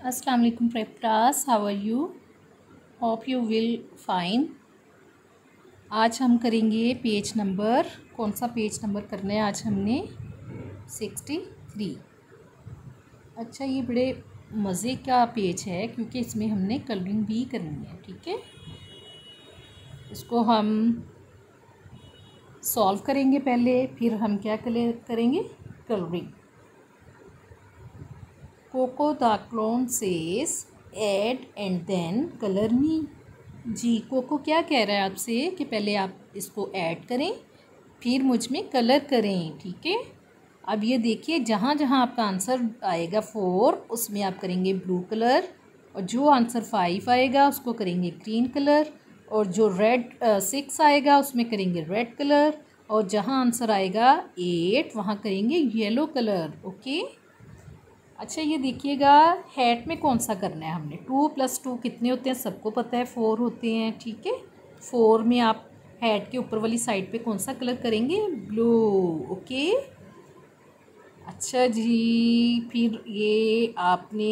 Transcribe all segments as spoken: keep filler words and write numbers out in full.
अस्सलाम वालेकुम prep class, how are you? Hope you will fine. आज हम करेंगे पेज नंबर, कौन सा पेज नंबर करना है आज हमने? Sixty three. अच्छा, ये बड़े मज़े का पेज है क्योंकि इसमें हमने कलरिंग भी करनी है। ठीक है, इसको हम सॉल्व करेंगे पहले, फिर हम क्या करेंगे? Colouring. Coco the clown says add and then colour me. जी, कोको क्या कह रहा है आपसे कि पहले आप इसको ऐड करें फिर मुझ में कलर करें। ठीक है, अब ये देखिए, जहाँ जहाँ आपका आंसर आएगा फोर उसमें आप करेंगे ब्लू कलर, और जो आंसर फाइव आएगा उसको करेंगे ग्रीन कलर, और जो रेड सिक्स आएगा उसमें करेंगे रेड कलर, और जहाँ आंसर आएगा एट वहाँ करेंगे येलो कलर। ओके। अच्छा, ये देखिएगा, हैट में कौन सा करना है हमने? टू प्लस टू कितने होते हैं? सबको पता है, फोर होते हैं। ठीक है, फोर में आप हैट के ऊपर वाली साइड पे कौन सा कलर करेंगे? ब्लू। ओके। अच्छा जी, फिर ये आपने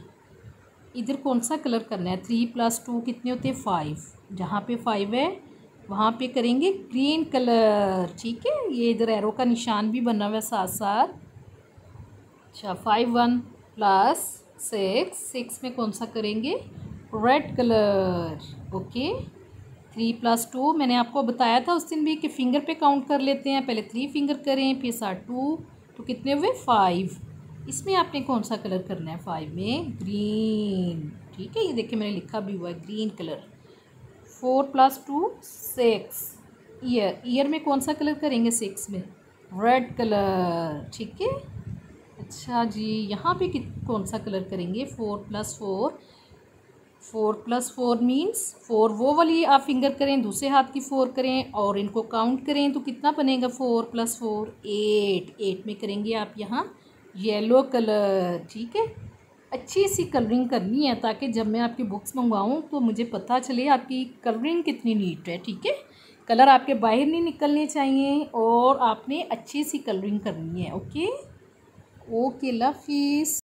इधर कौन सा कलर करना है? थ्री प्लस टू कितने होते हैं? फाइव। जहाँ पे फाइव है वहाँ पे करेंगे ग्रीन कलर। ठीक है, ये इधर एरो का निशान भी बना हुआ है साथ साथ। अच्छा, five one plus six, six में कौन सा करेंगे? Red colour. Okay. Three plus two मैंने आपको बताया था उस दिन भी कि फिंगर पे काउंट कर लेते हैं, पहले थ्री फिंगर करें फिर साथ टू, तो कितने हुए? फाइव। इसमें आपने कौन सा कलर करना है? फाइव में ग्रीन। ठीक है, ये देखिए मैंने लिखा भी हुआ है green colour. Four plus two six. Year, year में कौन सा कलर करेंगे? सिक्स में रेड कलर। ठीक है। अच्छा जी, यहाँ पे कित कौन सा कलर करेंगे? Four plus four, four plus four means four वो वाली आप फिंगर करें, दूसरे हाथ की फोर करें और इनको काउंट करें तो कितना बनेगा? Four plus four eight. Eight में करेंगे आप यहाँ येलो कलर। ठीक है, अच्छी सी कलरिंग करनी है ताकि जब मैं आपकी बुक्स मंगवाऊँ तो मुझे पता चले आपकी कलरिंग कितनी नीट है। ठीक है, कलर आपके बाहर नहीं निकलने चाहिए और आपने अच्छी सी कलरिंग करनी है। ओके ओके, लव हाफिज़।